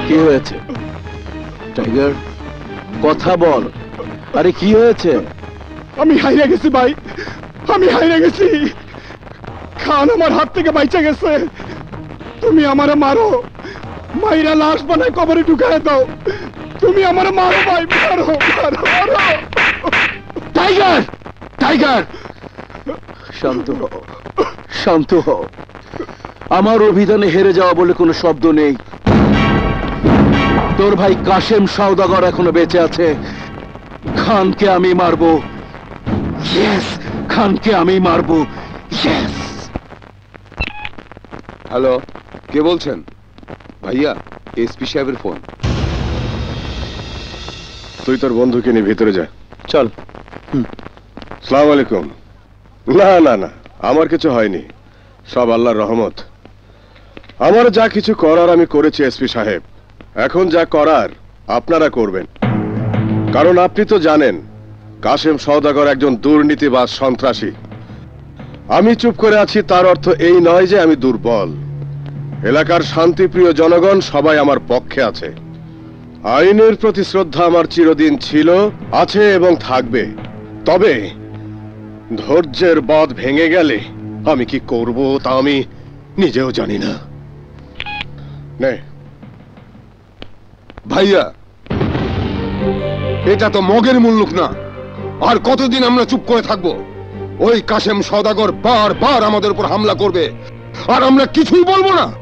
কি হয়েছে টাইগার? কথা বল। আরে কি হয়েছে? আমি হাইরে গেছি ভাই, আমি হাইরে গেছি। খান আমার হাত থেকে বাইচা গেছে। তুমি আমারে মারো, মাইরা লাশ বানায় কবরে ঢুকায় দাও। তুমি আমারে মারো ভাই, মারো মারো মারো। টাইগার, টাইগার শান্ত হও, শান্ত হও। আমার অভিধানে হেরে যাওয়া বলে কোনো শব্দ নেই। তোর ভাই কাশেম সওদাগর এখনো বেঁচে আছে। খানকে আমি মারবো। ইয়েস, খানকে আমি মারবো। ইয়েস। হ্যালো, কে বলছেন? ভাইয়া, এসপি সাহেবের ফোন। তুই তোর বন্ধুকে নিয়ে ভিতরে যা। চল। সালাম আলাইকুম। না না না, আমার কিছু হয়নি, সব আল্লাহর রহমত। আমার যা কিছু করার আমি করেছি এসপি সাহেব। এখন যা করার আপনারা করবেন, কারণ আপনি তো জানেন কাশেম সওদাগর একজন দুর্নীতিবাজ, সন্ত্রাসী। আমি চুপ করে আছি তার অর্থ এই নয় যে আমি দুর্বল। এলাকার শান্তিপ্রিয় জনগণ সবাই আমার পক্ষে আছে। আইনের প্রতি শ্রদ্ধা আমার চিরদিন ছিল, আছে এবং থাকবে। তবে ধৈর্যের বাঁধ ভেঙে গেলে আমি কি করব তা আমি নিজেও জানি না। নে ভাইয়া, এটা তো মগের মুল্লুক না। আর কতদিন আমরা চুপ করে থাকবো? ওই কাশেম সওদাগর বারবার আমাদের উপর হামলা করবে, আর আমরা কিছুই বলবো না।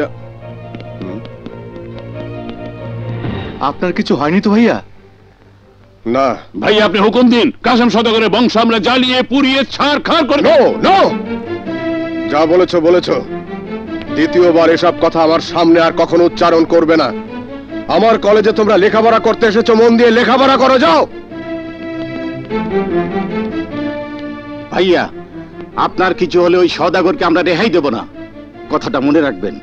আপনার কিছু হয়নি তো ভাইয়া? না ভাই, আপনি হুকুম দিন, কাশেম সওদাগরের বংশ আমরা জ্বালিয়ে পুড়িয়ে ছাড়খাড় করে। নো নো, যা বলেছো বলেছো। দ্বিতীয়বার এসব কথা আমার সামনে আর কখনো উচ্চারণ করবে না। আমার কলেজে তোমরা লেখাপড়া করতে এসেছো, মন দিয়ে লেখাপড়া করো, যাও। ভাইয়া, আপনার কিছু হলে ওই সওদাগরকে আমরা রেহাই দেব না, কথাটা মনে রাখবেন।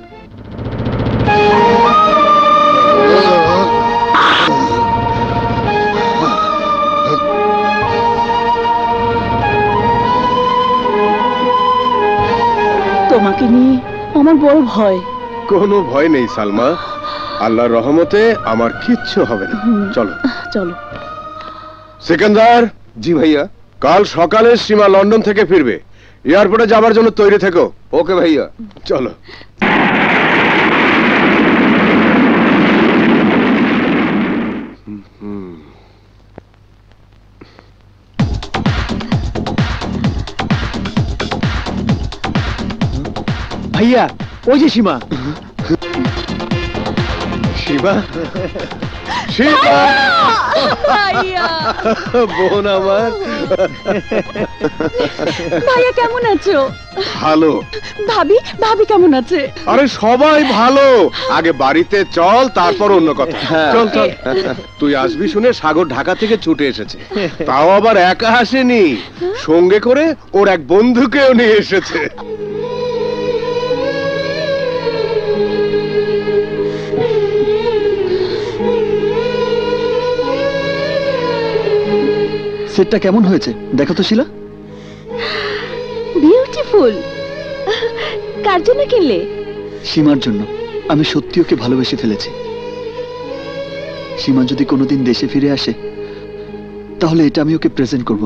তোমাকে নিয়ে আমার বড় ভয়। কোনো ভয় নেই সালমা, আল্লাহর রহমতে আমার কিচ্ছু হবে না। চলো চলো। সিকান্দার। জি ভাইয়া। কাল সকালে সীমা লন্ডন থেকে ফিরবে, এয়ারপোর্টে যাবার জন্য তৈরি থেকো। ওকে ভাইয়া। চলো। ভাইয়া, ওই যে সীমা। শিবা, শিবা বোন আমার। ভাইয়া কেমন আছো? ভালো। ভাবি, ভাবি কেমন আছে? আরে সবাই ভালো। আগে বাড়িতে চল, তারপর অন্য কথা। চল চল। তুই আসবি শুনে সাগর ঢাকা থেকে ছুটে এসেছে, তাও আবার একা আসেনি, সঙ্গে করে ওর এক বন্ধুকেও নিয়ে এসেছে। সেটটা কেমন হয়েছে দেখো তো শিলা। বিউটিফুল। কার জন্য কিনলে? সীমার জন্য। আমি সত্যি ওকে ভালোবেসে ফেলেছি। সীমা যদি কোনোদিন দেশে ফিরে আসে তাহলে এটা আমি ওকে প্রেজেন্ট করব।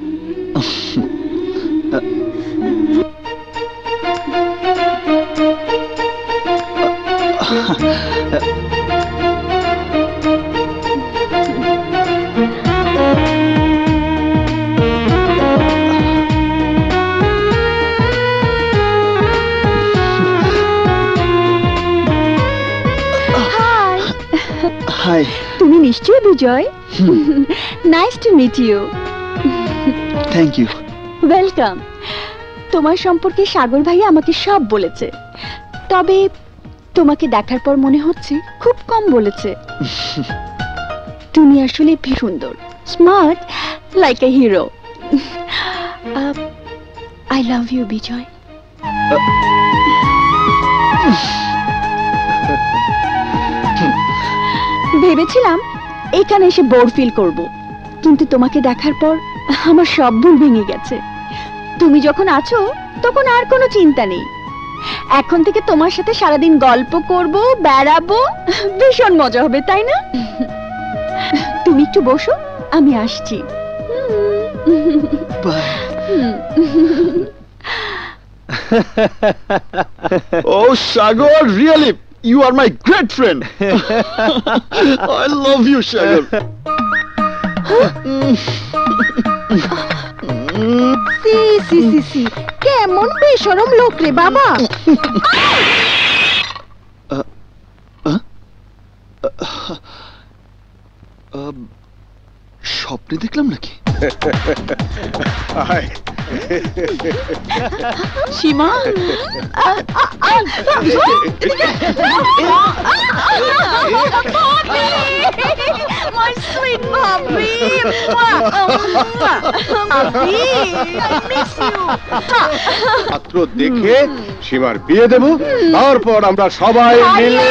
হাই। তুমি নিশ্চয়ই Vijay. Nice to meet you. Thank you. Welcome. তোমার সম্পর্কে সাগর ভাই আমাকে সব বলেছে, তবে তোমাকে দেখার পর মনে হচ্ছে খুব কম বলেছে। তুমি আসলে ভীষণ সুন্দর, smart, like a hero. I love you Vijay. ভেবেছিলাম এখানে এসে বোর ফিল করব, কিন্তু তোমাকে দেখার পর আমার সব ভুল ভেঙে গেছে। তুমি যখন আছো তখন আর কোনো চিন্তা নেই, এখন থেকে তোমার সাথে সারাদিন গল্প করব, বেড়াবো, ভীষণ মজা হবে, তাই না? তুমি একটু বসো, আমি আসছি। Oh, Sagar, really, you are my great friend. I love you, Sagar. সি সি সি সি, কেমন বেশরম লোক রে বাবা। স্বপ্নে দেখলাম নাকি? আয়। সীমা, my sweet Bobby, Bobby, I miss you. পাত্র দেখে সীমার বিয়ে দেব, তারপর আমরা সবাই মিলে।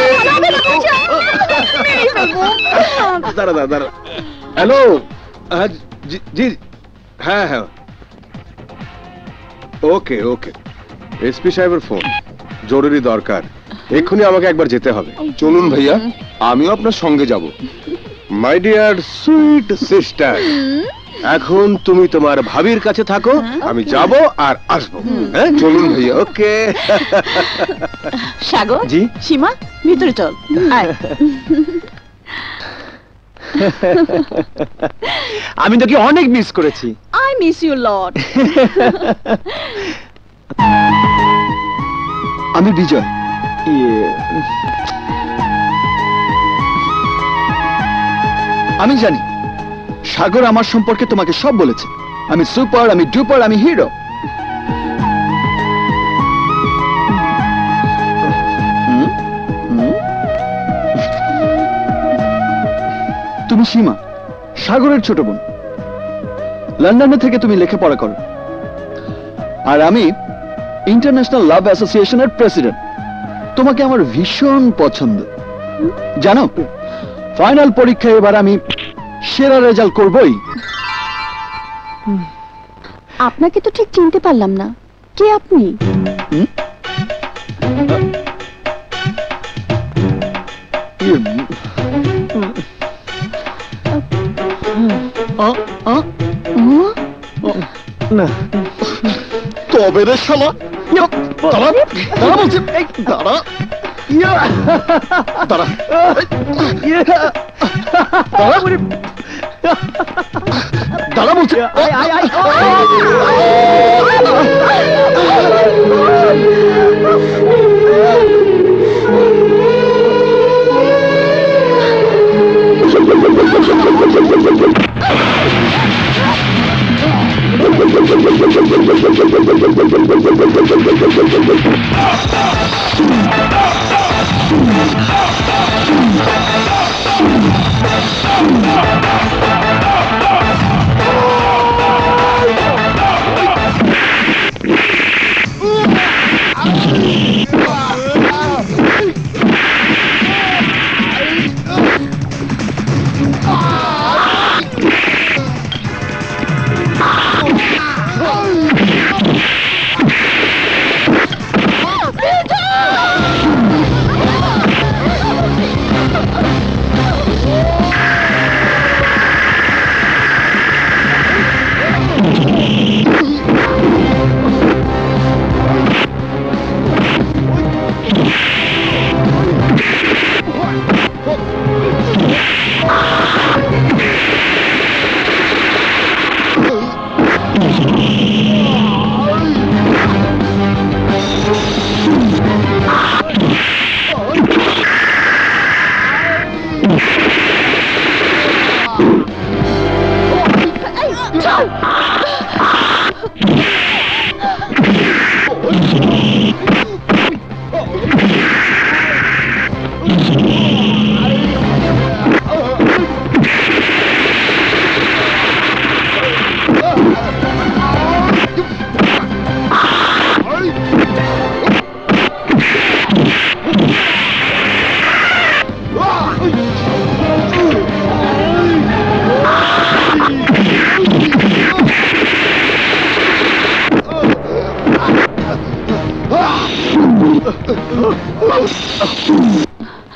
দাঁড়া দাঁড়া দাঁড়া। হ্যালো, জি, হ্যাঁ হ্যাঁ, ওকে ওকে। এসপি সাহেবের ফোন, জরুরি দরকার, এক্ষুনি আমাকে একবার যেতে হবে। চলুন ভাইয়া, আমিও আপনার সঙ্গে যাব। মাই ডিয়ার সুইট সিস্টার, এখন তুমি তোমার ভাবির কাছে থাকো, আমি যাব আর আসবো। হ্যাঁ চলুন ভাইয়া। ওকে। সাগর, জি? সীমা, ভিতরে চল, আয়। আমি তোকে অনেক মিস করেছি। I miss you lot. আমি বিজয়। আমি জানি সাগর আমার সম্পর্কে তোমাকে সব বলেছে। আমি সুপার, আমি ডুপার, আমি হিরো। তুমি সীমা, সাগরের ছোট বোন। লন্ডনে থেকে তুমি লেখাপড়া করো, আর আমি ইন্টারন্যাশনাল লাভ অ্যাসোসিয়েশনের প্রেসিডেন্ট। তোমাকে আমার ভীষণ পছন্দ। জানো, ফাইনাল পরীক্ষায় এবার আমি সেরা রেজাল্ট করবই। আপনাকে তো ঠিক চিনতে পারলাম না, কে আপনি? না, তবে রে শালা, দাঁড়া দাঁড়া বলছি, দাঁড়া দাঁড়া দাঁড়া বলছি।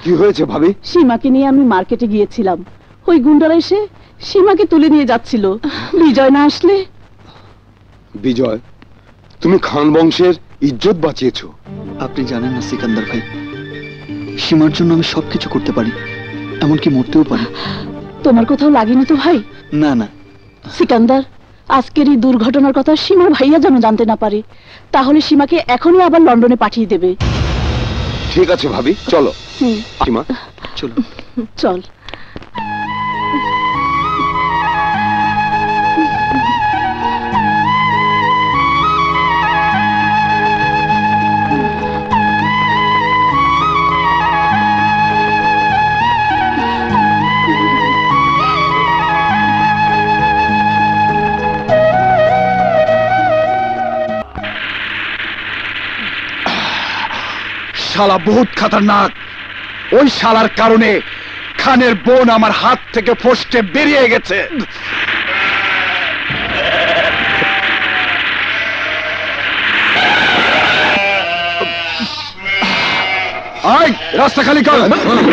কি হয়েছে ভাবি? সীমাকে নিয়ে আমি মার্কেটে গিয়েছিলাম, ওই গুন্ডারা এসে সীমাকে তুলে নিয়ে যাচ্ছিল। বিজয় না আসলে। বিজয়, তুমি খান বংশের ইজ্জত বাঁচিয়েছো। আপনি জানেন না সিকান্দার ভাই, সীমার জন্য আমি সবকিছু করতে পারি, এমনকি মরতেও পারি। তোমার কোথাও লাগেনি তো ভাই? না না সিকান্দার, আজকের এই দুর্ঘটনার কথা সীমার ভাইয়া যেন জানতে না পারে, তাহলে সীমাকে এখনই আবার লন্ডনে পাঠিয়ে দেবে। ঠিক আছে ভাবি, চলো। সীমা চলো। চল। শালা বহুত খতরনাক। ওই শালার কারণে খানের বোন আমার হাত থেকে ফসকে বেরিয়ে গেছে। আয়, রাস্তা খালি কর।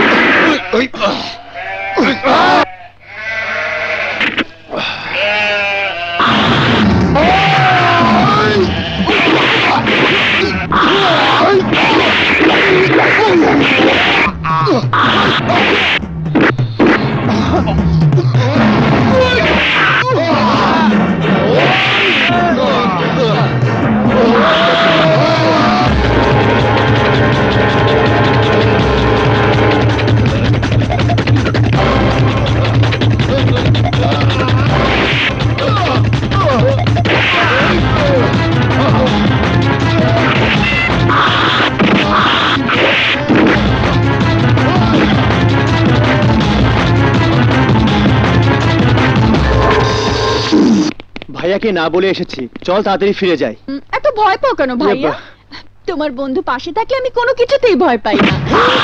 ভাইয়াকে না বলে এসেছি, চল তাড়াতাড়ি ফিরে যাই। এত ভয় পাও কেন ভাইয়া? তোমার বন্ধু পাশে থাকলে আমি কোনো কিছুতেই ভয় পাই না।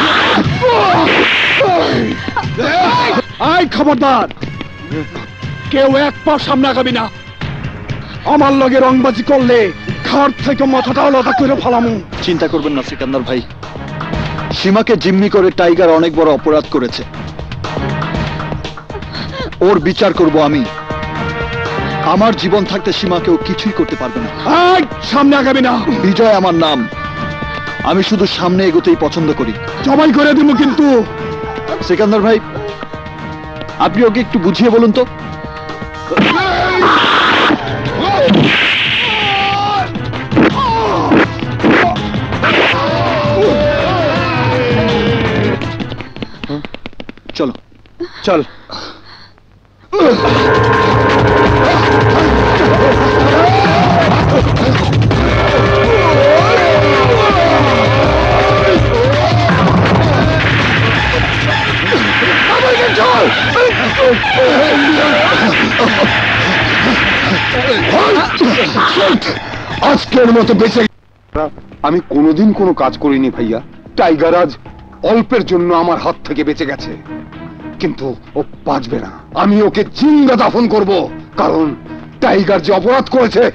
আয়, খবরদার, কেউ এক পা সামনে আগাবি না। আমার লগে রংবাজি করলে ঘর থেকে মাথাটা আলাদা করে ফেলামু। চিন্তা করবেন না সিকান্দার ভাই, সীমাকে জিম্মি করে টাইগার অনেক বড় অপরাধ করেছে, ওর বিচার করব আমি। আমার জীবন থাকতে সীমাকেও কিছুই করতে পারবে না। সামনে আগাবি না। বিজয় আমার নাম, আমি শুধু সামনে এগোতেই পছন্দ করি। জবাই করে দিব কিন্তু। সিকান্দার ভাই, আপনি ওকে একটু বুঝিয়ে বলুন তো। চলো চল। আজকের মতো বেঁচে। আমি কোনোদিন কোনো কাজ করিনি ভাইয়া। টাইগার আজ অল্পের জন্য আমার হাত থেকে বেঁচে গেছে, কিন্তু ও বাঁচবে না। আমি ওকে জিন্দা দাফন করব, কারণ টাইগার যে অপরাধ করেছে।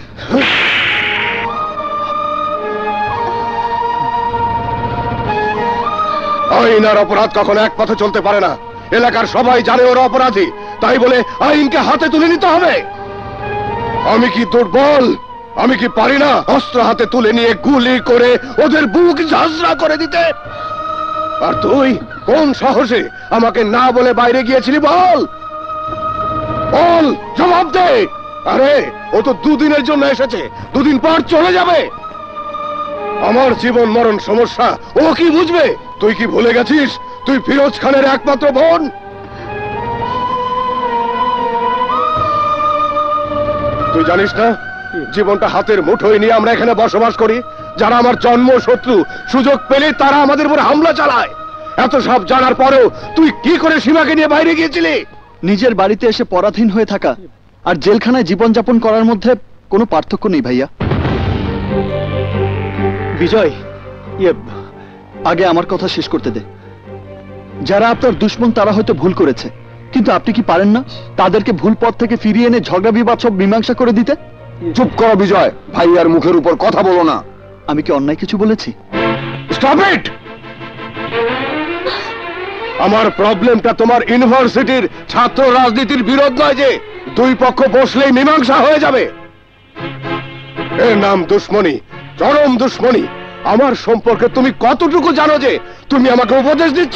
আইন আর অপরাধ কখনো এক পথে চলতে পারে না। এলাকার সবাই জানে ওরা অপরাধী, তাই বলে আইনকে হাতে তুলে নিতে হবে। আমি কি দুর্বল? আমি কি পারি না অস্ত্র হাতে তুলে নিয়ে গুলি করে ওদের বুক ঝাঁঝরা করে দিতে? আর তুই কোন সাহসে আমাকে না বলে বাইরে গিয়েছিলি? বল বল, জবাব দে। আরে ও তো দুদিনের জন্য এসেছে, দুদিন পর চলে যাবে। আমার জীবন মরণ সমস্যা ও কি বুঝবে? তুই কি ভুলে গেছিস তুই ফিরোজ খানের একমাত্র বোন? তুই জানিস না জীবনটা হাতের মুঠোয় নিয়ে আমরা এখানে বসবাস করি? যারা আমার জন্ম শত্রু, সুযোগ পেলে তারা আমাদের উপর হামলা চালায়। এত সব জানার পরেও তুই কি করে সীমাকে নিয়ে বাইরে গিয়েছিলি? নিজের বাড়িতে এসে পরাধীন হয়ে থাকা আর জেলখানায় জীবনযাপন করার মধ্যে কোনো পার্থক্য নেই ভাইয়া। বিজয়, আগে আমার কথা শেষ করতে দে। যারা আপনার দুশমন তারা হয়তো ভুল করেছে, কিন্তু আপনি কি পারেন না তাদেরকে ভুল পথ থেকে ফিরিয়ে এনে ঝগড়া বিবাদ সব মীমাংসা করে দিতে? চুপ করো বিজয়, ভাইয়ার মুখের উপর কথা বলো না। আমি কি অন্যায় কিছু বলেছি? Stop it! আমার প্রবলেমটা তোমার ইউনিভার্সিটির ছাত্র রাজনীতির বিরোধ নয় যে দুই পক্ষ বসলেই মীমাংসা হয়ে যাবে। এর নাম দুশ্মনী, চরম দুশ্মনী। আমার সম্পর্কে তুমি কতটুকু জানো যে তুমি আমাকে উপদেশ দিচ্ছ?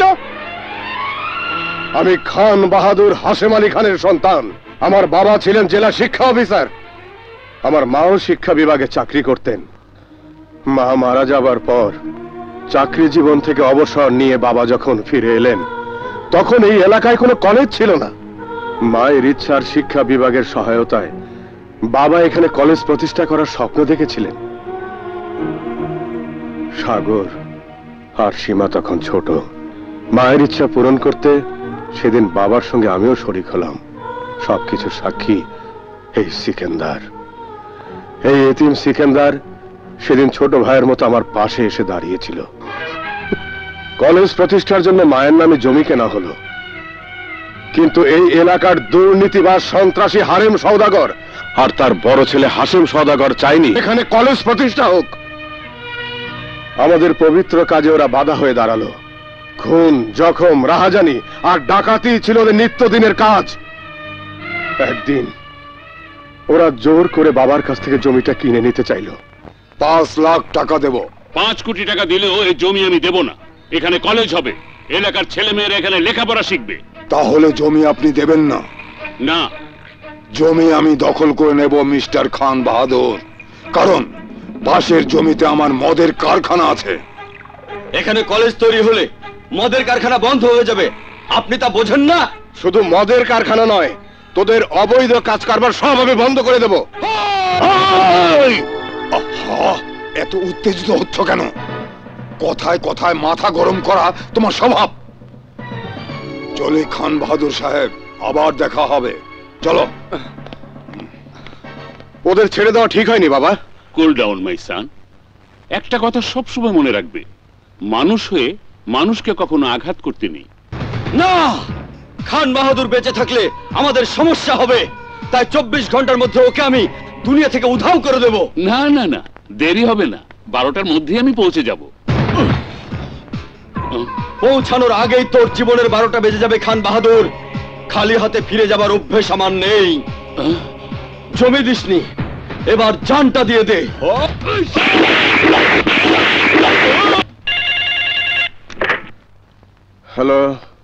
আমি খান বাহাদুর হাশেম আলী খানের সন্তান। আমার বাবা ছিলেন জেলা শিক্ষা অফিসার, আমার মাও শিক্ষা বিভাগে চাকরি করতেন। মা মারা যাবার পর চাকরি জীবন থেকে অবসর নিয়ে বাবা যখন ফিরে এলেন, তখন এই এলাকায় কোনো কলেজ ছিল না। মায়ের ইচ্ছার শিক্ষা বিভাগের সহায়তায় বাবা এখানে কলেজ প্রতিষ্ঠা করার স্বপ্ন দেখেছিলেন। সাগর আর সীমা তখন ছোট। মায়ের ইচ্ছা পূরণ করতে সেদিন বাবার সঙ্গে আমিও শরীক হলাম। সবকিছু সাক্ষী এই সিকেন্দার। এই এতিম সিকেন্দার সেদিন ছোট ভাইয়ের মতো আমার পাশে এসে দাঁড়িয়েছিল। কলেজ প্রতিষ্ঠার জন্য মায়ের নামে জমি কেনা হলো, কিন্তু এই এলাকার দুর্নীতিবাজ সন্ত্রাসী হারেম সওদাগর আর তার বড় ছেলে হাশেম সওদাগর চাইনি এখানে কলেজ প্রতিষ্ঠা হোক। আমাদের পবিত্র কাজে ওরা বাধা হয়ে দাঁড়ালো। খুন, জখম, রাহাজানি আর ডাকাতি ছিল ওদের নিত্যদিনের কাজ। একদিন ওরা জোর করে বাবার কাছ থেকে জমিটা কিনে নিতে চাইল। 5 লাখ টাকা দেব। 5 কোটি টাকা দিলেও এই জমি আমি দেব না। এখানে কলেজ হবে, এলাকার ছেলে মেয়েরা এখানে লেখাপড়া শিখবে। তাহলে জমি আপনি দেবেন না? না, জমি আমি দখল করে নেব মিস্টার খান বাহাদুর, কারণ পাশের জমিতে আমার মদের কারখানা আছে। এখানে কলেজ তৈরি হলে মদের কারখানা বন্ধ হয়ে যাবে, আপনি তা বোঝেন না? শুধু মদের কারখানা নয়, তোদের অবৈধ কাজ কারবার সব আমি বন্ধ করে দেব। এত উত্তেজিত হচ্ছ কেন? কথায় কথায় মাথা গরম করা তোমার স্বভাব। চলে খান বাহাদুর সাহেব, আবার দেখা হবে। চলো। ওদের ছেড়ে দেওয়া ঠিক হয়নি বাবা। Cool down my son. একটা কথা সবসময় মনে রাখবে, মানুষ হয়ে মানুষকে কখনো আঘাত করতে নেই। না, খান বাহাদুর বেঁচে থাকলে আমাদের সমস্যা হবে, তাই 24 ঘন্টার মধ্যে ওকে আমি দুনিয়া থেকে উধাও করে দেব। না না না, দেরি হবে না, 12টার মধ্যেই আমি পৌঁছে যাব। পৌঁছানোর আগেই তোর জীবনের 12টা বেজে যাবে খান বাহাদুর। খালি হাতে ফিরে যাবার অভ্যেস আমার নেই। জমি দিসনি, এবার জানটা দিয়ে দে। হ্যালো,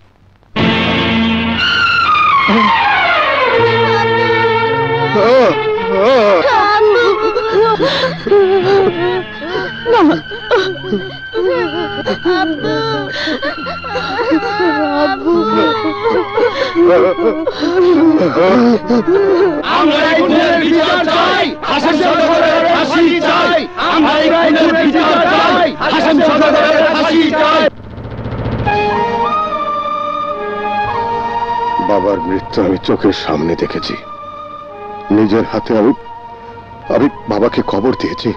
আমরা এই খুনের বিচার চাই, হাশেম সওদাগরের ফাঁসি চাই। আমরা এই খুনের বিচার চাই, হাশেম সওদাগরের ফাঁসি চাই। বাবার মৃত্যু আমি চোখের সামনে দেখেছি। নিজের হাতে আমি বাবাকে খবর দিয়েছি।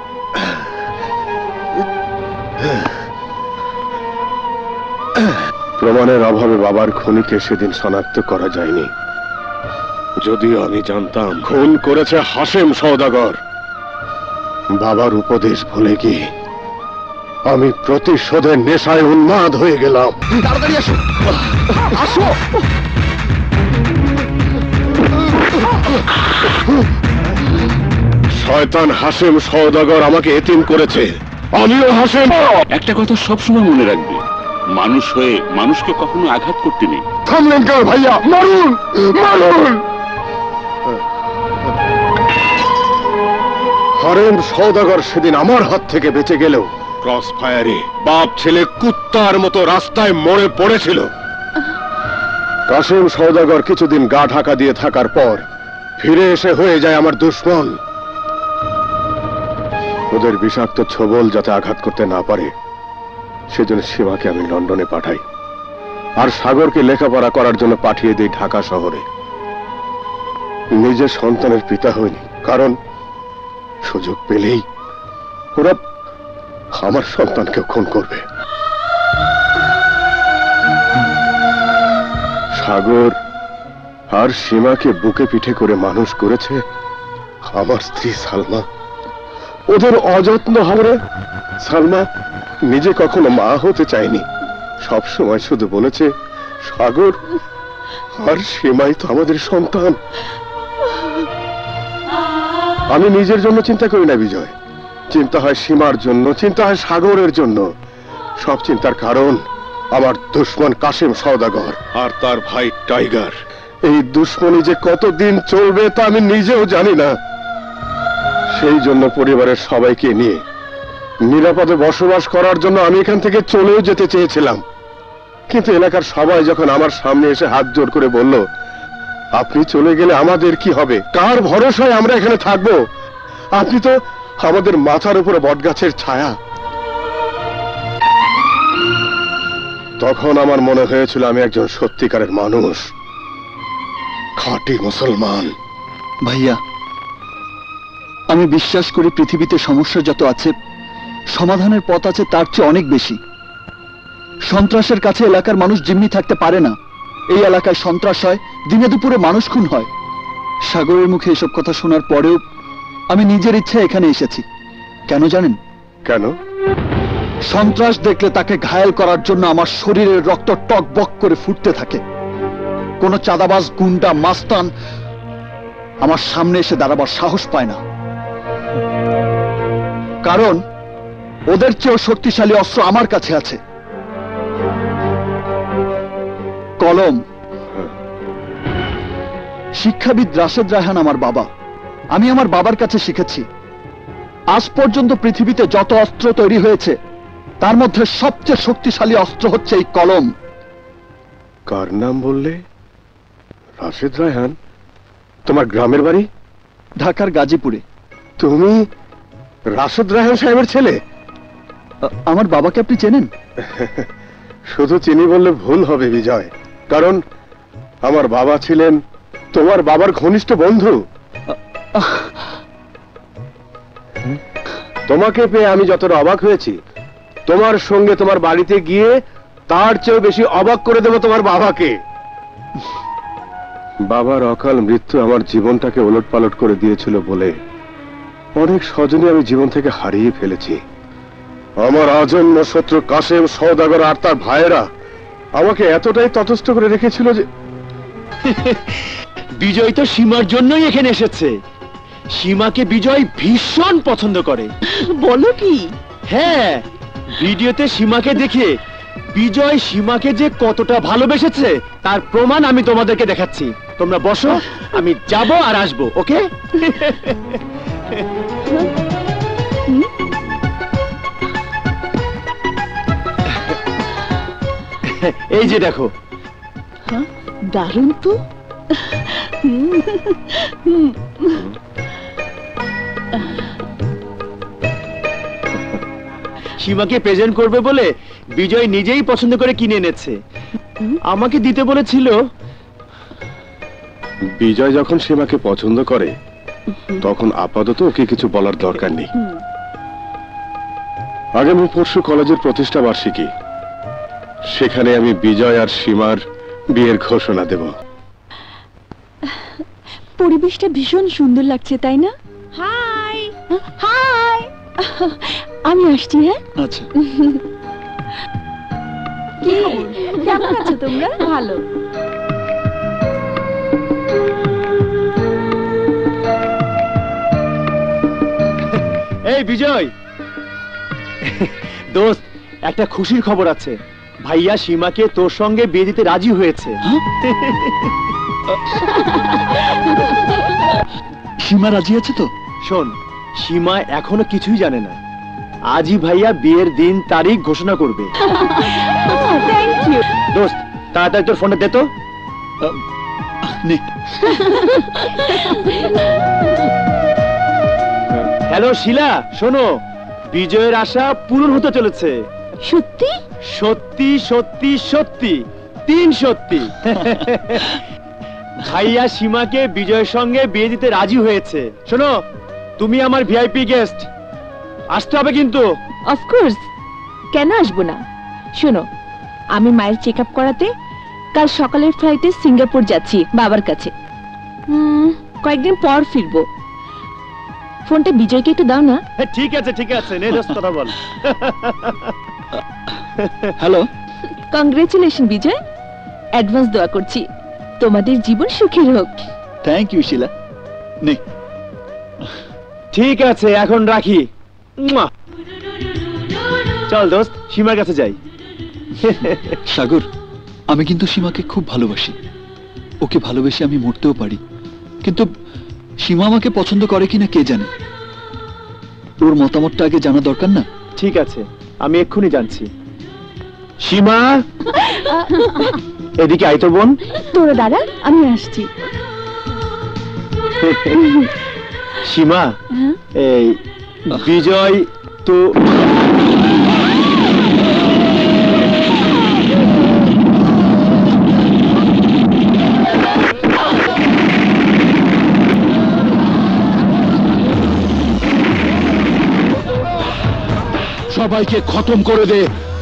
প্রমাণের অভাবে বাবার খুনিকে সেদিন শনাক্ত করা যায়নি। যদিও আমি জানতাম খুন করেছে হাশেম সওদাগর। বাবার উপদেশ ভুলে গিয়ে আমি প্রতিশোধের নেশায় উন্মাদ হয়ে গেলাম। তাড়াতাড়ি আসো, আসো। শয়তান হাশেম সওদাগর আমাকে এতিম করেছে, আমিও হাশেম। একটা কথা সবসময় মনে রাখবে, মানুষ হয়ে মানুষকে কখনো আঘাত করতে নেই। থামলেন কেন ভাইয়া? মারুন, মারুন। হারেম সওদাগর সেদিন আমার হাত থেকে বেঁচে গেলেও ক্রস ফায়ারে বাপ ছেলে কুত্তার মতো রাস্তায় মরে পড়েছিল। কাসেম সওদাগর কিছুদিন গা ঢাকা দিয়ে থাকার পর ফিরে এসে হয়ে যায় আমার দুশ্মন। ওদের বিষাক্ত ছোবল যাতে আঘাত করতে না পারে সেজন্য সীমাকে আমি লন্ডনে পাঠাই, আর সাগরকে লেখাপড়া করার জন্য পাঠিয়ে দিই ঢাকা শহরে। নিজের সন্তানের পিতা হইনি, কারণ সুযোগ পেলেই ওরা আমার সন্তানকে খুন করবে। সাগর আর সীমাকে বুকে পিঠে করে মানুষ করেছে আমার স্ত্রী সালমা। ওদের অযত্ন হারে সালমা নিজে কখনো মা হতে চায়নি। সব সময় শুধু বলেছে সাগর আর সীমাই তো আমাদের সন্তান। আমি নিজের জন্য চিন্তা করি না বিজয়, চিন্তা হয় সীমার জন্য, চিন্তা হয় সাগরের জন্য। সব চিন্তার কারণ আমার দুশ্মন কাশেম সওদাগর আর তার ভাই টাইগার। এই দুশ্মনী যে কতদিন চলবে তা আমি নিজেও জানি না। সেই জন্য পরিবারের সবাইকে নিয়ে নিরাপদে বসবাস করার জন্য আমি এখান থেকে চলেও যেতে চেয়েছিলাম, কিন্তু এলাকার সবাই যখন আমার সামনে এসে হাত জোড় করে বলল, আপনি চলে গেলে আমাদের কি হবে, কার ভরসায় আমরা এখানে থাকবো, আপনি তো আমাদের মাথার উপরে বটগাছের ছায়া, তখন আমার মনে হয়েছিল আমি একজন সত্যিকারের মানুষ, খাঁটি মুসলমান। ভাইয়া, আমি বিশ্বাস করি পৃথিবীতে সমস্যা যত আছে সমাধানের পথ আছে তার চেয়ে অনেক বেশি। সন্ত্রাসের কাছে এলাকার মানুষ জিম্মি থাকতে পারে না। এই এলাকায় সন্ত্রাস হয়, দিনে দুপুরে মানুষ খুন হয়। সাগরের মুখে এসব কথা শোনার পরেও আমি নিজের ইচ্ছা এখানে এসেছি। কেন জানেন? কেন? সন্ত্রাস দেখলে তাকে ঘায়েল করার জন্য আমার শরীরের রক্ত টকবক করে ফুটতে থাকে। কোন চাঁদাবাজ, গুন্ডা, মাস্তান আমার সামনে এসে দাঁড়াবার সাহস পায় না, কারণ ওদের চেয়েও শক্তিশালী অস্ত্র আমার কাছে আছে, কলম। শিক্ষাবিদ রাশেদ রায়হান আমার বাবা। আমি আমার বাবার কাছে শিখেছি, আজ পর্যন্ত পৃথিবীতে যত অস্ত্র তৈরি হয়েছে তার মধ্যে সবচেয়ে শক্তিশালী অস্ত্র হচ্ছে এই কলম। কার নাম বললে? রাশেদ রায়হান? তোমার গ্রামের বাড়ি? ঢাকার গাজীপুরে। তুমি রাশেদ রায়হান সাহেবের ছেলে? আমার বাবাকে আপনি চেনেন? শুধু চিনি বললে ভুল হবে বিজয়, কারণ আমার বাবা ছিলেন তোমার বাবার ঘনিষ্ঠ বন্ধু। তোমাকে পেয়ে আমি যতটা অবাক হয়েছি, তোমার সঙ্গে তোমার বাড়িতে গিয়ে তার চেয়েও বেশি অবাক করে দেব তোমার বাবাকে। বাবার অকাল মৃত্যু আমার জীবনটাকে ওলটপালট করে দিয়েছিল বলে অনেক স্বজনই আমি জীবন থেকে হারিয়ে ফেলেছি। আমার আজন্ম শত্রু কাশেম সওদাগর আর তার ভাইয়েরা আমাকে এতটাই তটস্থ করে রেখেছিল যে বিজয় তো সীমার জন্যই এখানে এসেছে। সীমাকে বিজয় ভীষণ পছন্দ করে। বলো কি? হ্যাঁ, ভিডিওতে সীমাকে দেখে বিজয় সীমাকে যে কতটা ভালোবেসেছে তার প্রমাণ আমি তোমাদেরকে দেখাচ্ছি। তোমরা বসো, আমি যাব আর আসবো। ওকে? এই যে দেখো। দারুণ তো। সীমাকে প্রেজেন্ট করবে বলে বিজয় নিজেই পছন্দ করে কিনে এনেছে। আমাকে দিতে বলেছিল। বিজয় যখন সীমাকে পছন্দ করে তখন আপাতত ওকে কিছু বলার দরকার নেই। আগামী পরশু কলেজের প্রতিষ্ঠা বার্ষিকী, সেখানে আমি বিজয় আর সীমার বিয়ের ঘোষণা দেব। পরিবেশটা ভীষণ সুন্দর লাগছে, তাই না? হাই হাই, আমি আসছি। হ্যাঁ, আচ্ছা। কেমন আছো তোমরা? ভালো। এই বিজয়, দোস্ত, একটা খুশির খবর আছে। ভাইয়া সীমাকে তোর সঙ্গে বিয়ে দিতে রাজি হয়েছে। সীমা রাজি আছে তো? শোন, সীমা এখনো কিছুই জানে না। আজই ভাইয়া বিয়ের দিন তারিখ ঘোষণা করবে। থ্যাংক ইউ দোস্ত, তাড়াতাড়ি তোর ফোনটা দে তো। হ্যালো শিলা, শোনো, বিজয়ের আশা পূরণ হতে চলেছে। সত্যি? সত্যি সত্যি সত্যি, 3 সত্যি। ভাইয়া সীমাকে বিজয়ের সঙ্গে বিয়ে দিতে রাজি হয়েছে। শোনো, তুমি আমার ভিআইপি গেস্ট, আসতে হবে কিন্তু। অফকোর্স, কেন আসবো না? শোনো, আমি মায়ের চেক আপ করাতে কাল সকালের ফ্লাইটে সিঙ্গাপুর যাচ্ছি বাবার কাছে। কয়েকদিন পর ফিরবো। ফোনটা বিজয়কে একটু দাও না। ঠিক আছে ঠিক আছে, নে দোস্ত কথা বল। হ্যালো, কংগ্রেচুলেশন বিজয়, অ্যাডভান্স দোয়া করছি তোমাদের জীবন সুখের হোক। Thank you Shila. নে, ঠিক আছে এখন রাখি। চল দোস্ত, সীমার কাছে যাই। সাগর, আমি কিন্তু সীমাকে খুব ভালোবাসি। ওকে ভালোবেসে আমি মরতেও পারি, কিন্তু সীমা আমাকে পছন্দ করে কিনা কে জানে। ওর মতামতটা আগে জানা দরকার না? ঠিক আছে, আমি এক্ষুনি জানছি। সীমা, এদিকে আই তো বোন। তোরা দাঁড়া, আমি আসছি। সীমা, এই বিজয় তো সবাইকে খতম করে দে।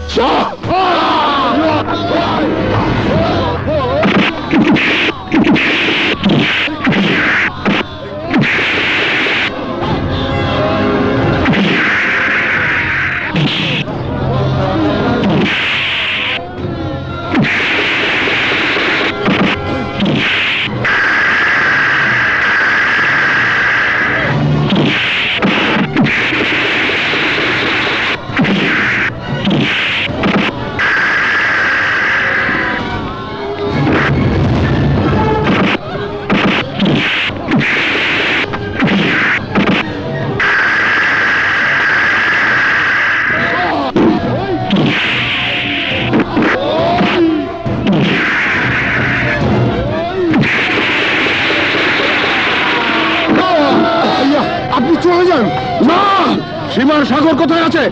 আপনি চলে যান। না, সীমার সাগর কোথায় আছে?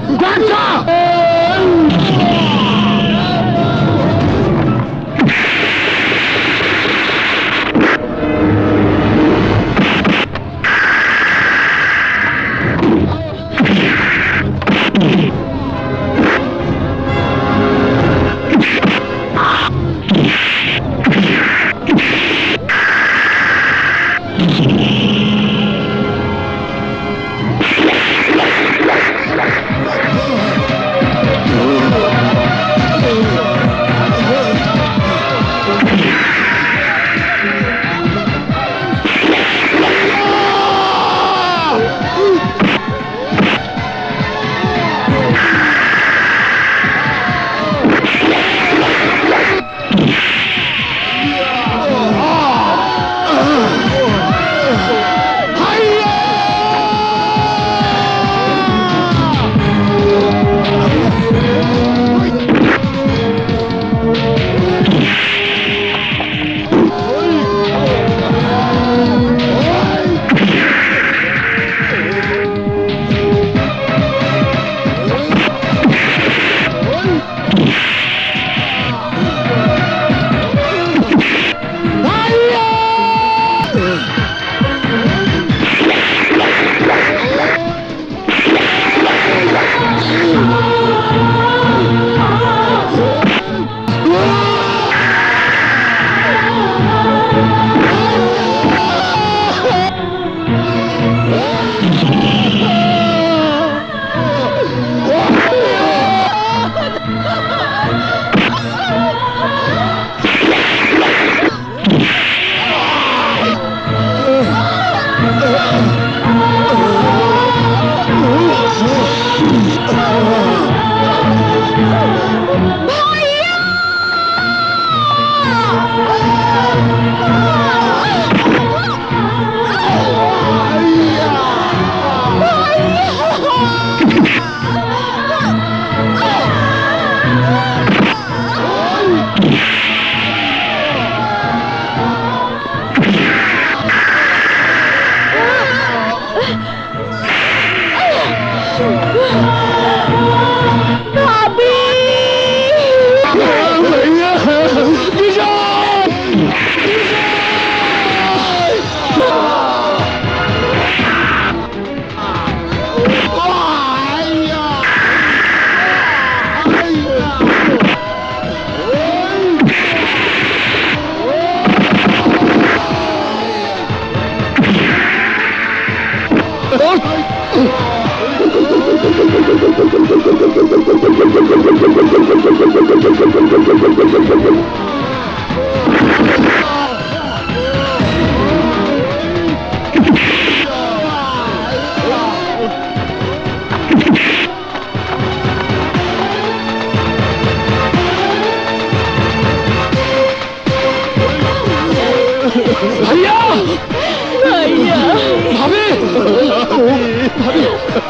ভাইয়া ভাইয়া ভাবি ভাবি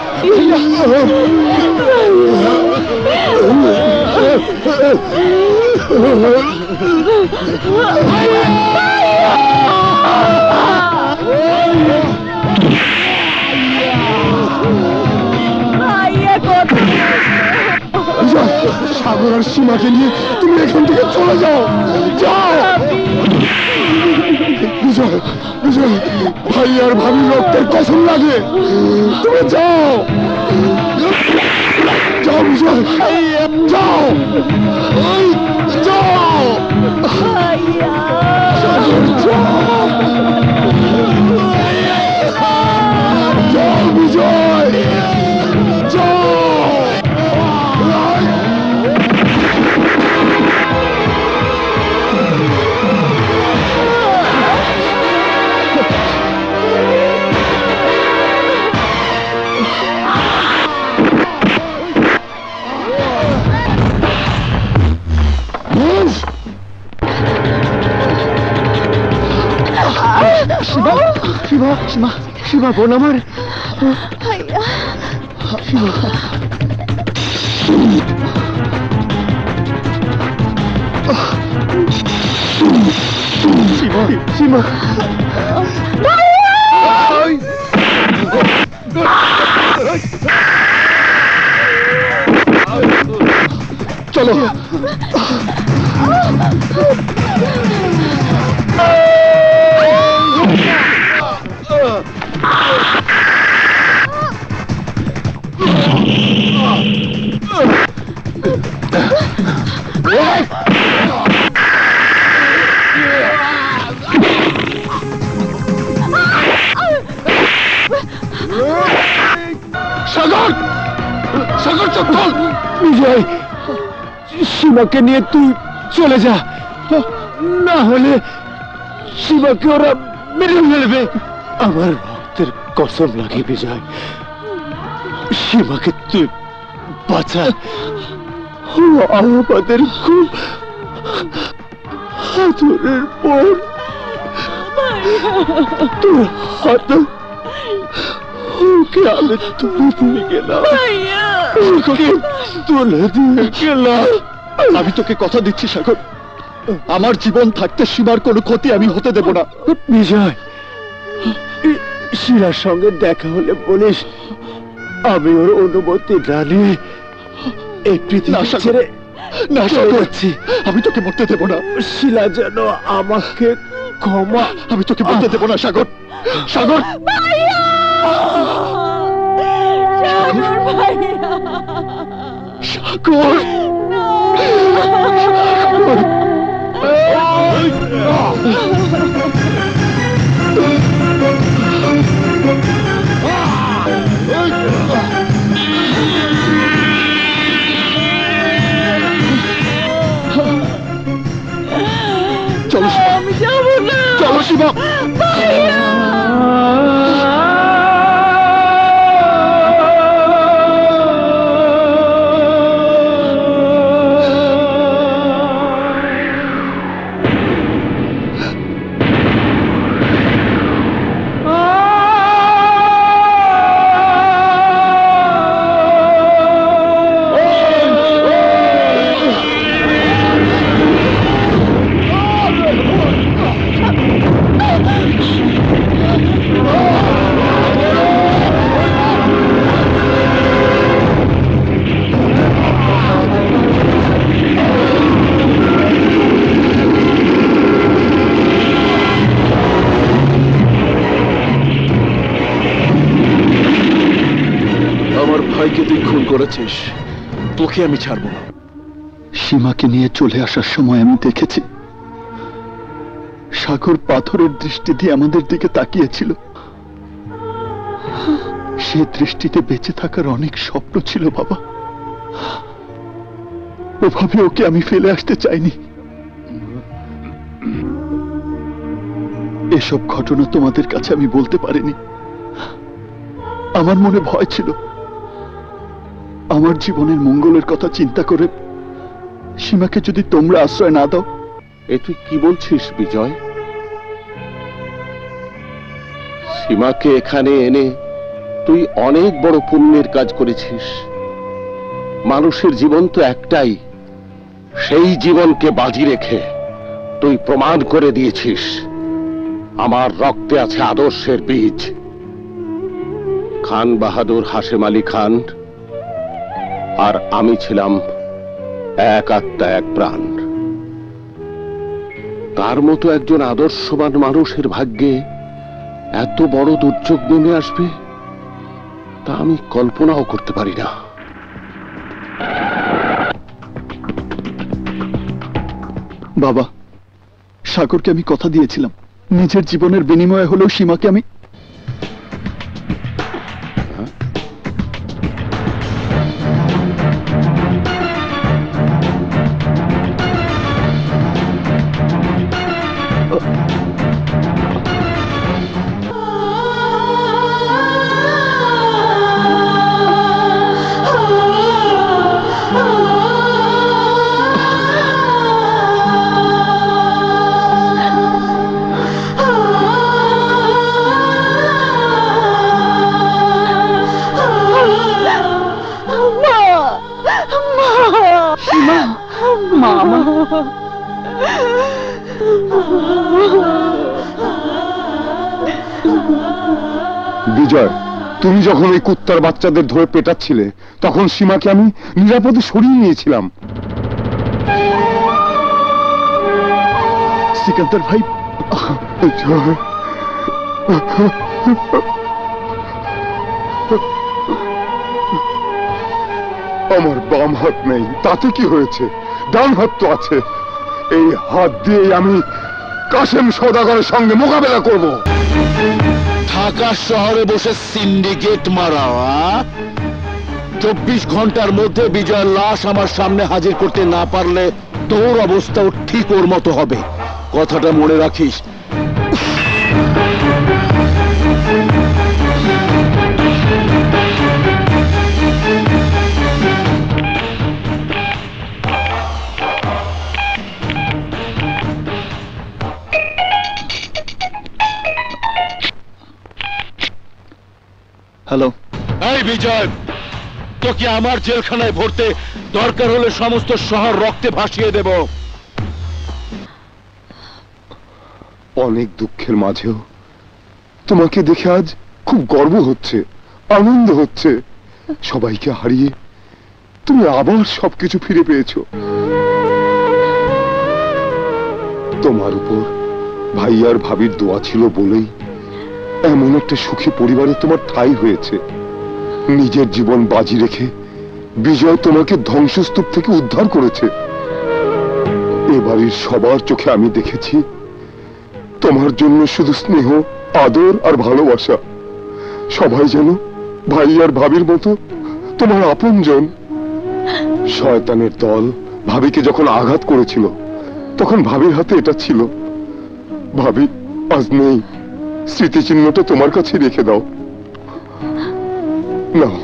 সাগর আর সীমাকে নিয়ে তুমি এখান থেকে চলে যাও যাও বিজয় বিজয় ভাই আর ভাবির রক্তের কসম লাগে তুমি যাও যাও বিজয় যাও যাও সাগর যাও যাও বিজয় যাও শিবা শিবা শিবা শিবা বোন আমার শিবা শিবা শিবা চলো সাগর সাগর চল বিজয় সীমাকে নিয়ে তুই চলে যা না হলে সীমাকে ওরা মেরে ফেলবে আমার রক্তের কসম লাগে বিজয় সীমাকে তুই বাঁচা আমাদের খুব আদরের বোন তোর হাত ওকে আমি তুলে দিয়ে গেলাম ওকে তুলে দিয়ে গেলাম আমি তোকে কথা দিচ্ছি সাগর আমার জীবন থাকতে সীমার কোনো ক্ষতি আমি হতে দেব না বিজয় শিলার সঙ্গে দেখা হলে বলিস আমি ওর অনুমতি না নিয়ে এই পৃথিবী ছেড়ে না যাচ্ছি আমি তোকে মরতে দেব না শিলা যেন আমাকে ক্ষমা আমি তোকে মরতে দেব না সাগর সাগর সাগর চলো আমি যাব না চলো শিবা করেছিস তোকে আমি ছাড়বো না সীমাকে নিয়ে চলে আসার সময় আমি দেখেছি সাগর পাথরের দৃষ্টি দিয়ে আমাদের দিকে তাকিয়েছিল সে দৃষ্টিতে বেঁচে থাকার অনেক স্বপ্ন ছিল বাবা ওভাবে ওকে আমি ফেলে আসতে চাইনি। এসব ঘটনা তোমাদের কাছে আমি বলতে পারিনি। আমার মনে ভয় ছিল, আমার জীবনের মঙ্গলের কথা চিন্তা করে সীমাকে যদি তোমরা আশ্রয় না দাও। এ তুই কি বলছিস বিজয়? সীমাকে এখানে এনে তুই অনেক বড় পুণ্যের কাজ করেছিস। মানুষের জীবন তো একটাই, সেই জীবনকে বাজি রেখে তুই প্রমাণ করে দিয়েছিস আমার রক্তে আছে আদর্শের বীজ। খান বাহাদুর হাশেম আলী খান আর আমি ছিলাম এক আত্মা এক প্রাণ। তার মতো একজন আদর্শবান মানুষের ভাগ্যে এত বড় দুর্যোগ নেমে আসবে তা আমি কল্পনাও করতে পারি না। বাবা, সাগরকে আমি কথা দিয়েছিলাম নিজের জীবনের বিনিময়ে হলেও সীমাকে আমি বিজয়, তুমি যখন এই কুত্তার বাচ্চাদের ধরে পেটাচ্ছিলে তখন সীমাকে আমি নিরাপদে সরিয়ে নিয়েছিলাম। সিকান্দার ভাই, আমার বাম হাত নেই, তাতে কি হয়েছে? ডান হাত তো আছে। এই হাত দিয়ে আমি কাশেম সওদাগরের সঙ্গে মোকাবেলা করব। ঢাকা শহরে বসে সিন্ডিকেট মারা, 24 ঘন্টার মধ্যে বিজয়ের লাশ আমার সামনে হাজির করতে না পারলে তোর অবস্থাও ঠিক ওর মতো হবে, কথাটা মনে রাখিস। হ্যালো। এই বিজয়, তোকে আমার জেলখানায় ভরতে দরকার হলে সমস্ত শহর রক্তে ভাসিয়ে দেব। অনেক দুঃখের মাঝেও তোমাকে দেখে আজ খুব গর্ব হচ্ছে, আনন্দ হচ্ছে। সবাইকে হারিয়ে তুমি আবার সবকিছু ফিরে পেয়েছো। তোমার উপর ভাইয়ার ভাবির দোয়া ছিল বলেই এমন একটা সুখী পরিবারে তোমার ঠাঁই হয়েছে। নিজের জীবন বাজি রেখে বিজয় তোমাকে ধ্বংসস্তূপ থেকে উদ্ধার করেছে। এবারের সবার চোখে আমি দেখেছি তোমার জন্য শুধু স্নেহ, আদর আর ভালোবাসা। সবাই যেন ভাই আর ভাবির মতো তোমার আপনজন। শয়তানের দল ভাবিকে যখন আঘাত করেছিল তখন ভাবির হাতে এটা ছিল। ভাবি আজ নেই, স্মৃতিচিহ্নটা তোমার কাছে রেখে দাও। নাও।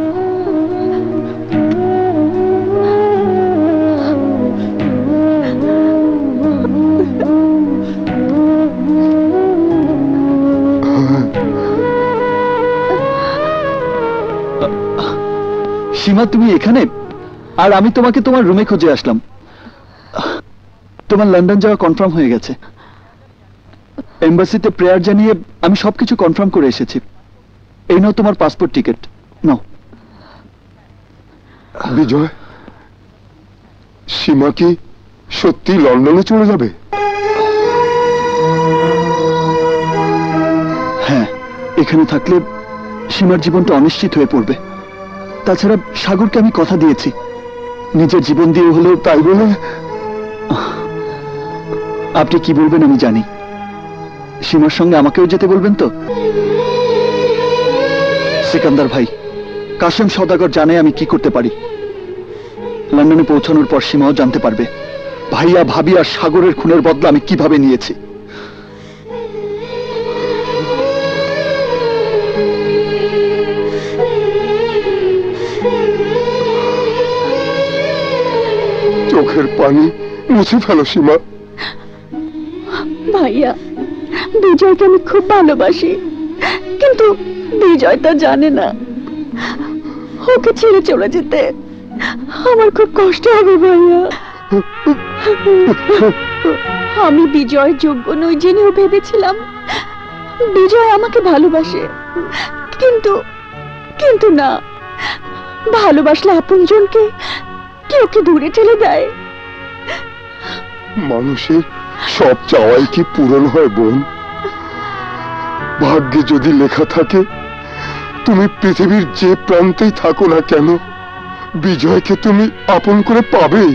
সীমা, তুমি এখানে? আর আমি তোমাকে তোমার রুমে খুঁজে আসলাম। তোমার লন্ডন যাওয়া কনফার্ম হয়ে গেছে। এম্বাসিতে প্রেয়ার জানিয়ে আমি সবকিছু কনফার্ম করে এসেছি। এই নাও তোমার পাসপোর্ট টিকিট, নাও। বিজয়, সীমা কি সত্যি লন্ডনে চলে যাবে? হ্যাঁ, এখানে থাকলে সীমার জীবনটা অনিশ্চিত হয়ে পড়বে। তাছাড়া সাগরকে আমি কথা দিয়েছি, নিজের জীবন দিয়ে হলেও। তাই বলে আপনি কি বলবেন আমি জানি। সীমার সঙ্গে আমাকেও যেতে বলবেন তো? সিকান্দার ভাই, কাশেম সওদাগর জানে আমি কি করতে পারি। লন্ডনে পৌঁছানোর পর সীমাও জানতে পারবে ভাইয়া ভাবি আর সাগরের খুনের বদলা আমি কিভাবে নিয়েছি। চোখের পানি মুছে ফেলো সীমা। ভাইয়া, বিজয়কে আমি খুব ভালোবাসি, কিন্তু বিজয় তা জানে না। ওকে ছেড়ে চলে যেতে আমার খুব কষ্ট হবে ভাইয়া। আমি বিজয়ের যোগ্য নই জেনেও ভেবেছিলাম বিজয় আমাকে ভালোবাসে, কিন্তু কিন্তু না, ভালোবাসলে আপনজনকে কেউ কি দূরে ঠেলে দেয়? মানুষের সব চাওয়াই কি পূরণ হয় বোন? ভাগ্যে যদি লেখা থাকে তুমি পৃথিবীর যে প্রান্তেই থাকো না কেন বিজয়কে তুমি আপন করে পাবেই।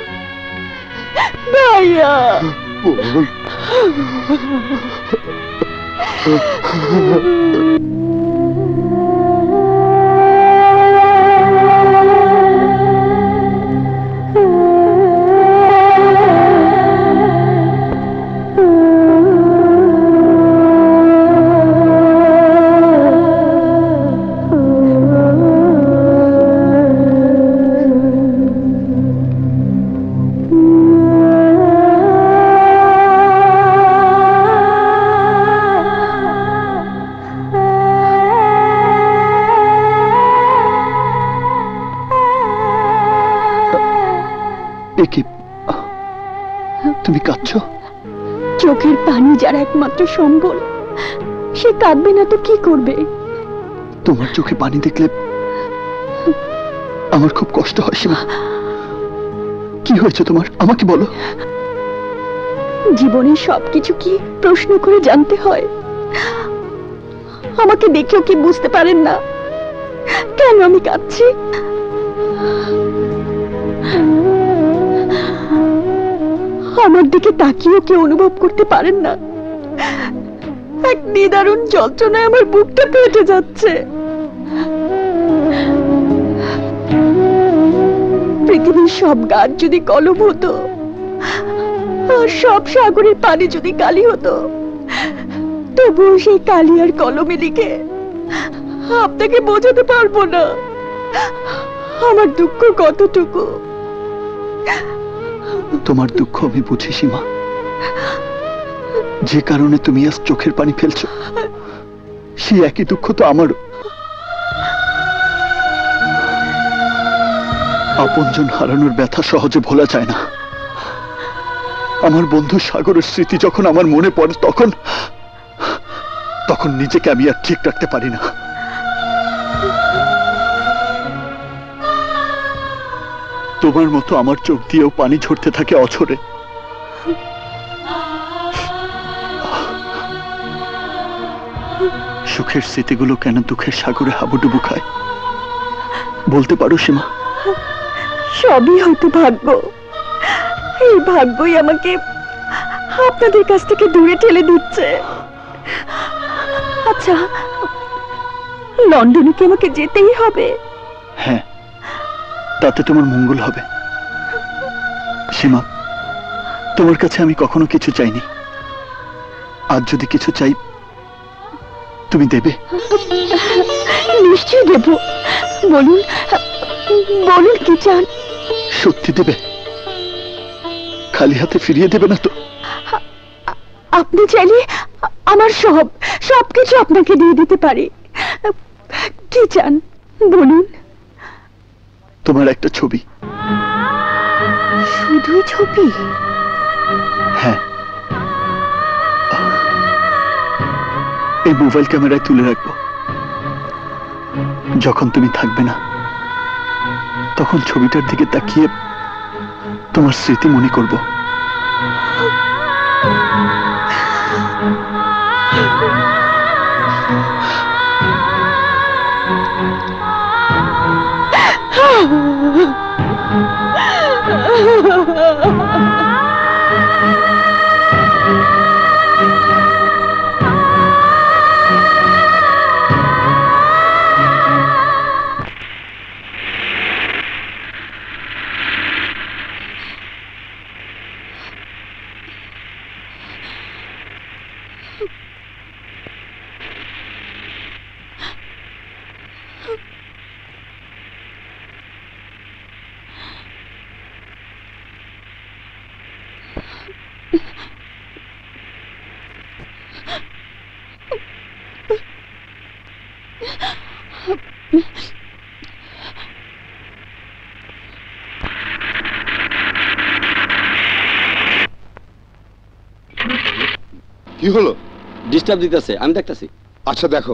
ভাইয়া বোন, তুমি কাঁদছো? চোখের পানি যার একমাত্র সম্বল, সে কাঁদবে না তো কি করবে? তোমার চোখে পানি দেখলে আমার খুব কষ্ট হয় সীমা। কি হয়েছে তোমার, আমাকে বলো। জীবনের সবকিছু কি প্রশ্ন করে জানতে হয়? আমাকে দেখেও কি বুঝতে পারেন না কেন আমি কাঁদছি? আমার দিকে তাকিয়েও কেউ অনুভব করতে পারেন না এক নিদারুণ যন্ত্রণায় আমার বুকটা ফেটে যাচ্ছে। পৃথিবীর সব গাছ যদি কলম হতো আর সব সাগরের পানি যদি কালি হতো, তবুও সেই কালি আর কলমে লিখে আপনাকে বোঝাতে পারবো না আমার দুঃখ কতটুকু। তোমার দুঃখ আমি বুঝি সীমা, যে কারণে তুমি আজ চোখের পানি ফেলছো সেই একই দুঃখ তো আমারও। আপনজন হারানোর ব্যথা সহজে ভোলা যায় না। আমার বন্ধু সাগরের স্মৃতি যখন আমার মনে পড়ে তখন তখন নিজেকে আমি আর ঠিক রাখতে পারি না। তোমার মতো আমার চোখ দিয়েও পানি ঝরতে থাকে অঝরে। সুখের স্মৃতিগুলো কেন দুঃখের সাগরে হাবুডুবু খায় বলতে পারো সীমা? সবই হয়তো ভাগ্য। এই ভাগ্যই আমাকে আপনাদের কাছ থেকে দূরে ঠেলে দিচ্ছে। আচ্ছা, লন্ডনে কি আমাকে যেতেই হবে? হ্যাঁ, তাতে তোমার মঙ্গল হবে সীমা। তোমার কাছে আমি কখনো কিছু চাইনি, আজ যদি কিছু চাই তুমি দেবে? নিশ্চয়ই দেব। বলুন বলুন কি চান? সত্যি দেবে? খালি হাতে ফিরিয়ে দেবে না তো? আপনি চাইলে আমার সবকিছু আপনাকে দিয়ে দিতে পারি। কি চান বলুন? তোমার একটা ছবি। শুধু ছবি? হ্যাঁ, এই মোবাইল ক্যামেরায় তুলে রাখবো। যখন তুমি থাকবে না তখন ছবিটার দিকে তাকিয়ে তোমার স্মৃতি মনে করব। কি হলো? ডিস্টার্ব দিতেছে, আমি দেখতেছি। আচ্ছা দেখো।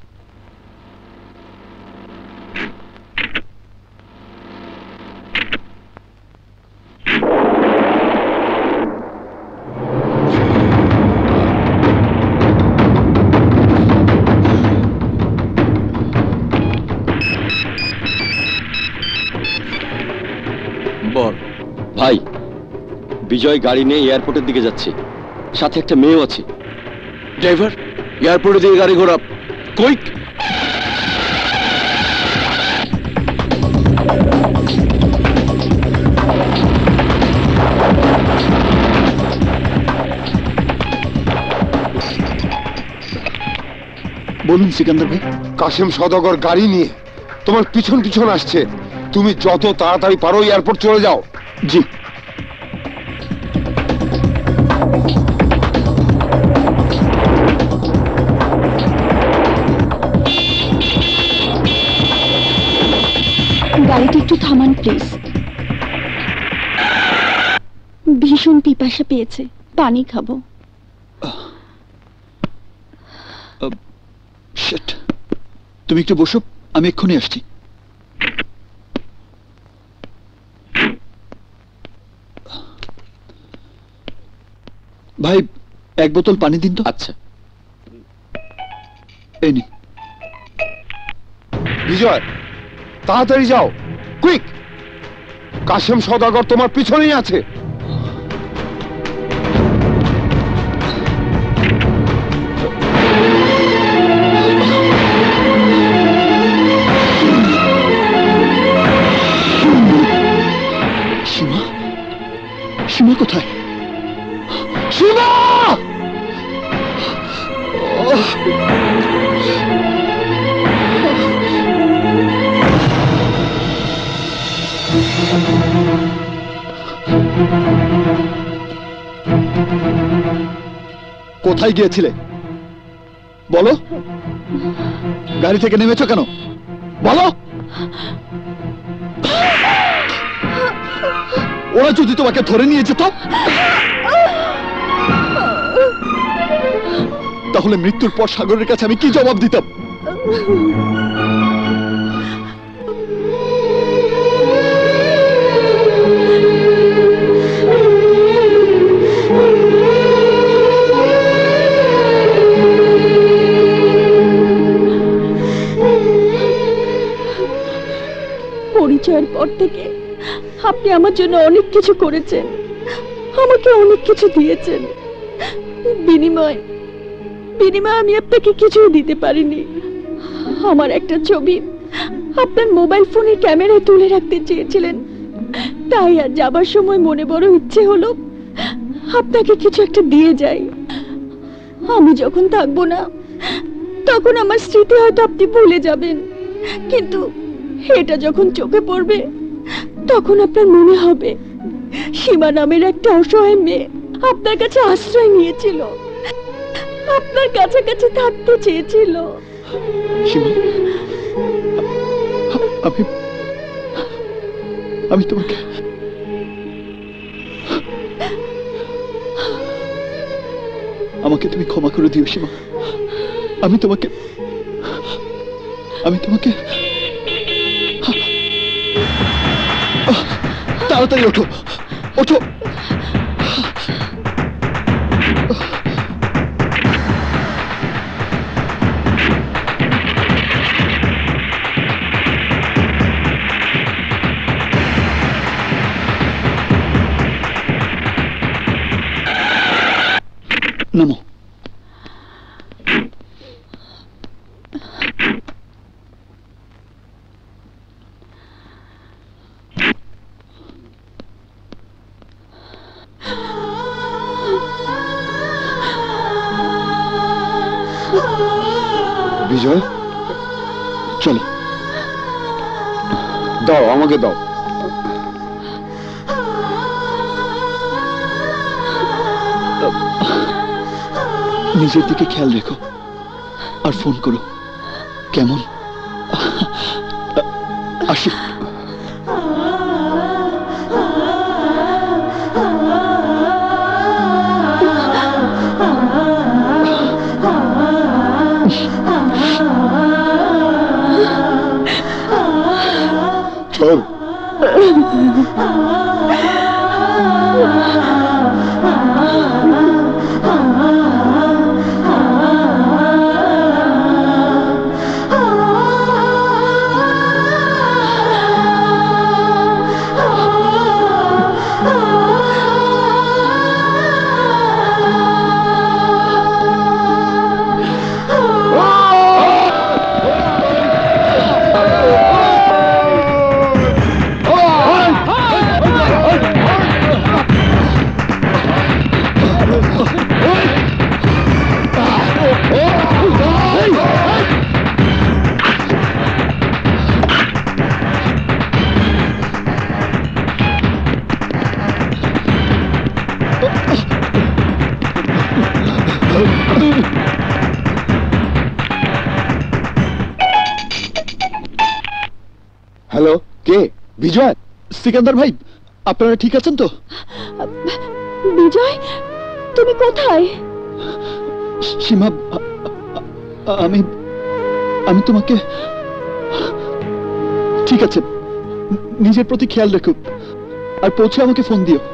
বল ভাই, বিজয় গাড়ি নিয়ে এয়ারপোর্টের দিকে যাচ্ছে, সাথে একটা মেয়েও আছে। ড্রাইভার, এয়ারপোর্টে দিয়ে গাড়ি ঘোরা, কুইক। বলুন সিকান্দার ভাই। কাশিম সওদাগর গাড়ি নিয়ে তোমার পিছন পিছন আসছে, তুমি যত তাড়াতাড়ি পারো এয়ারপোর্ট চলে যাও। জি। গাড়িটা একটু থামান প্লিজ, ভীষণ পিপাসা পেয়েছে, পানি খাবো। শিট, তুমি একটু বসো, আমি এক্ষুনি আসছি। ভাই, এক বোতল পানি দিন তো। আচ্ছা। এই নিন। বিজয়, তাড়াতাড়ি যাও, কুইক। কাশিম সওদাগর তোমার পিছনেই আছে। সীমা, সীমা কোথায়? সীমা! কোথায় গিয়েছিলে বলো? গাড়ি থেকে নেমেছো কেন বলো? ওরা যদি তোমাকে ধরে নিয়ে যেত তাহলে মৃত্যুর পর সাগরের কাছে আমি কি জবাব দিতাম? পরিচয়ের পর থেকে আপনি আমার জন্য অনেক কিছু করেছেন, আমাকে অনেক কিছু দিয়েছেন। বিনিময় আমি আপনাকে কিছুই দিতে পারিনি। আমার একটা ছবি আপনার মোবাইল ফোনের ক্যামেরায় তুলে রাখতে চেয়েছিলেন, তাই আর যাবার সময় মনে বড় ইচ্ছে হলো আপনাকে কিছু একটা দিয়ে যাই। আমি যখন থাকবো না তখন আমার স্মৃতি হয়তো আপনি ভুলে যাবেন, কিন্তু এটা যখন চোখে পড়বে তখন আপনার মনে হবে সীমা নামের একটা অসহায় মেয়ে আপনার কাছে আশ্রয় নিয়েছিল, আপনার কাছাকাছি থাকতে চেয়েছিল। আমি তোমাকে আমাকে তুমি ক্ষমা করে দিও সীমা। আমি তোমাকে তাড়াতাড়ি ওঠো, ওঠো। নামো। বিজয়, চলো। দাও, আমাকে দাও। নিজের দিকে খেয়াল রেখো আর ফোন করো, কেমন? আসি। শোন, হ্যালো, কে? বিজয়, সিকান্দার ভাই, আপনারা ঠিক আছেন তো? বিজয়, তুমি কোথায়? সীমা, আমি তোমাকে... ঠিক আছে, নিজের প্রতি খেয়াল রেখো, আর পৌঁছে আমাকে ফোন দিও।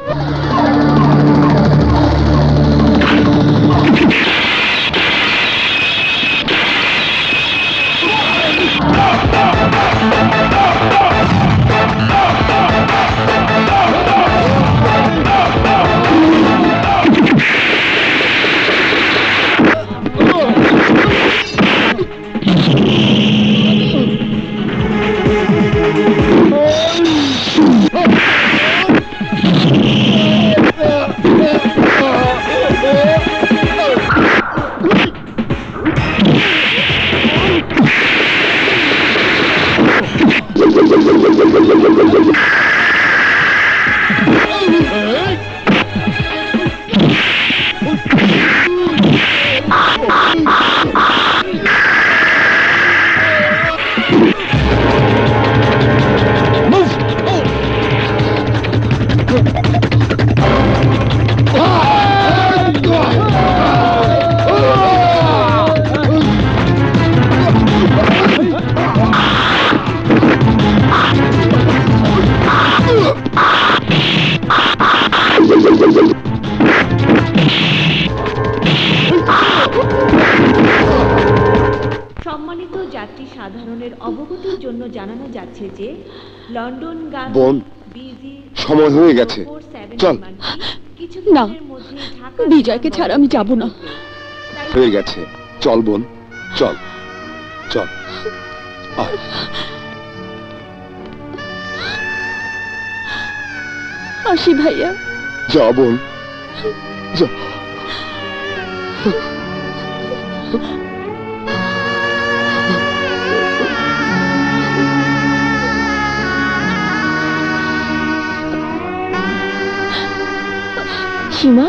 সম্মানিত যাত্রী সাধারণের অবগতির জন্য জানানো যাচ্ছে যে লন্ডন বোন, সময় হয়ে গেছে, চল। না, বিজয়কে ছাড়া আমি যাব না। হয়ে গেছে, চল বোন, চল চল। আসি ভাইয়া। যা বোন, যা। সীমা,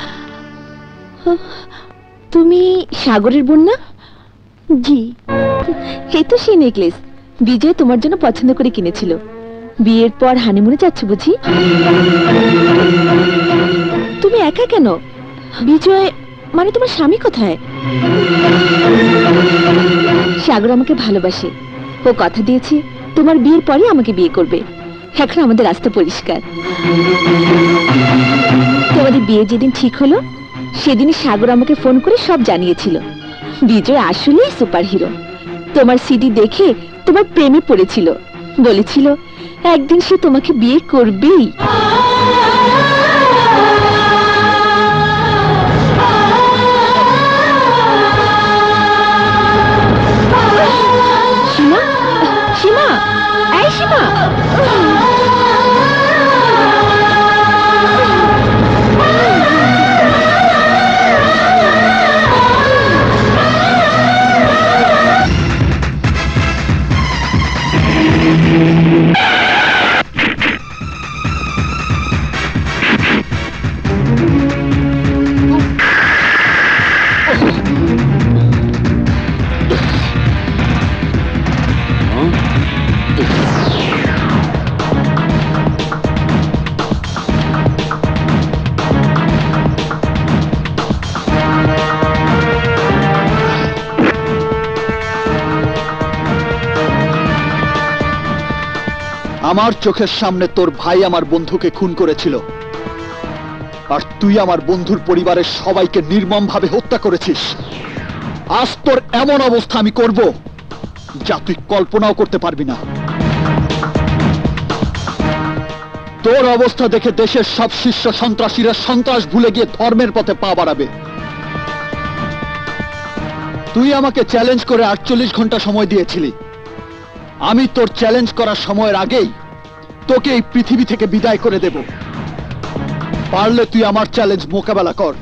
তুমি সাগরের বোন না? জি। এই তো সেই নেকলেস বিজয় তোমার জন্য পছন্দ করে কিনেছিল। বিয়ের পর হানিমুনে যাচ্ছ বুঝি? তুমি একা কেন? বিজয় মানে তোমার স্বামী কোথায়? সাগর আমাকে ভালোবাসে, ও কথা দিয়েছে তোমার বিয়ের পরে আমাকে বিয়ে করবে। এখন আমাদের রাস্তা পরিষ্কার। তোমাদের বিয়ে যেদিন ঠিক হলো সেদিনই সাগর আমাকে ফোন করে সব জানিয়েছিল। বিজয় আসলেই সুপার হিরো। তোমার সিডি দেখে তোমার প্রেমে পড়েছিল, বলেছিল একদিন সে তোমাকে বিয়ে করবেই। সীমা, সীমা, এই সীমা। আমার চোখের সামনে তোর ভাই আমার বন্ধুকে খুন করেছিল, আর তুই আমার বন্ধুর পরিবারের সবাইকে নির্মমভাবে হত্যা করেছিস। আজ তোর এমন অবস্থা আমি করব যা তুই কল্পনাও করতে পারবি না। তোর অবস্থা দেখে দেশের সব শীর্ষ সন্ত্রাসীরা সন্ত্রাস ভুলে গিয়ে ধর্মের পথে পা বাড়াবে। তুই আমাকে চ্যালেঞ্জ করে 48 ঘন্টা সময় দিয়েছিলি। আমি তোর চ্যালেঞ্জ করার সময়ের আগেই তোকে এই পৃথিবী থেকে বিদায় করে দেব। পারলে তুই আমার চ্যালেঞ্জ মোকাবেলা কর।